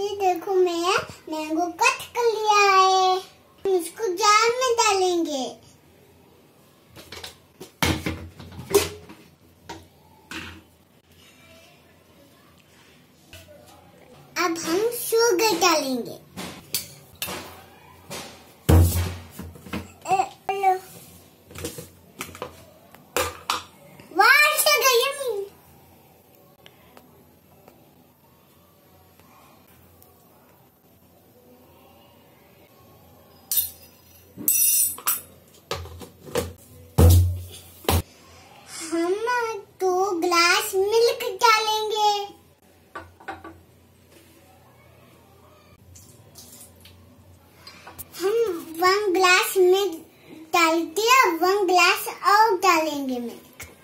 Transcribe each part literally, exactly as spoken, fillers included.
ये देखो मैं मैंगो कट कर लिया है। हम इसको जार में डालेंगे। अब हम शुगर डालेंगे। हम दो ग्लास मिल्क डालेंगे। हम वन ग्लास मिल्क डाल दिया, वन ग्लास और डालेंगे मिल्क।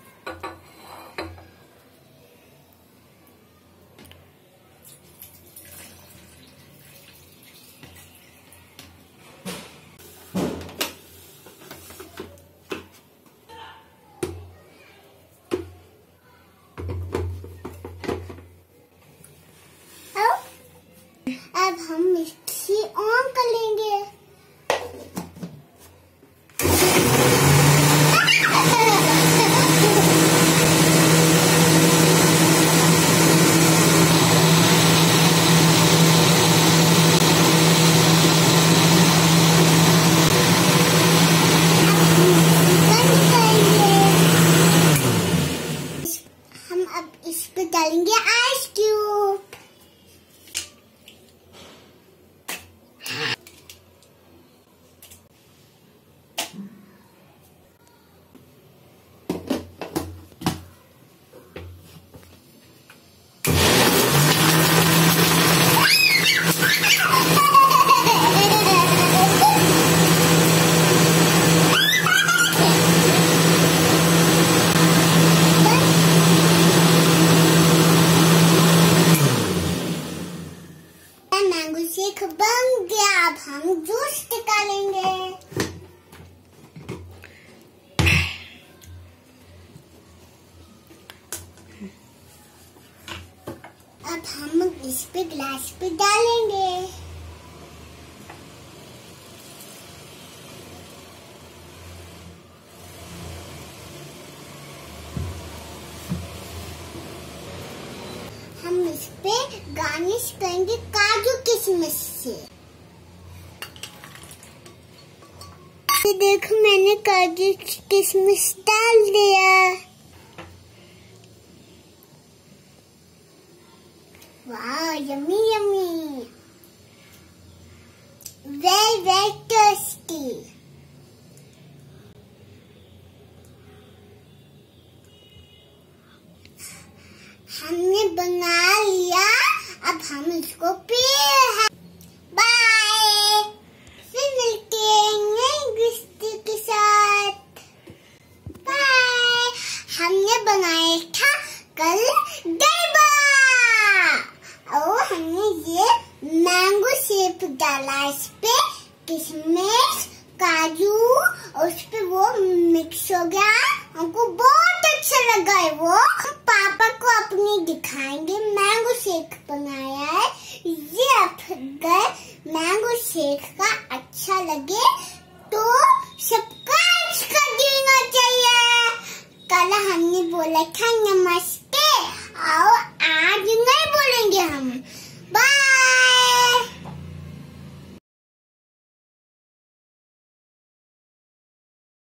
अब हम मिक्सी ऑन कर लेंगे। हम अब इस पे डालेंगे आइस क्यूब। मैंगो शेक बन गया। अब हम जूस निकालेंगे। अब हम इस पे ग्लास पे डालेंगे। हम इस पे गार्निश करेंगे काजू किशमिश से। ये देखो मैंने काजू किशमिश डाल दिया। वाह yummy yummy, very very tasty. हमने बना लिया। अब हम इसको पी रहे हैं। बाय, फिर मिलते हैं नई रेसिपी के साथ। बाय। हमने बनाया था कल गरबा और हमने ये मैंगो शेक डाला इस पे, किशमिश काजू और उस पे वो मिक्स हो गया। हमको बहुत अच्छा लगा है वो। हम पापा को अपनी दिखाएंगे मैंगो शेक बनाया है। ये अगर मैंगो शेक का अच्छा लगे तो सब्सक्राइब कर देना चाहिए। कल हमने बोला था नमस्ते।